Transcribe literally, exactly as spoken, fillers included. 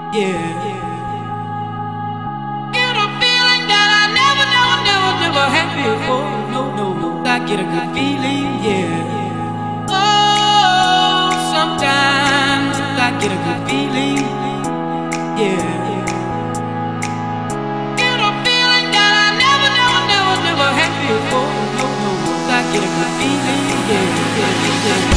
yeah. Get a feeling that I never, never, never, never had before. No, no, no. I get a good feeling, yeah. Oh, sometimes I get a good feeling, yeah. Get a feeling that I never, never, never, never had before. No, no, no. I get a good feeling, yeah, yeah, yeah.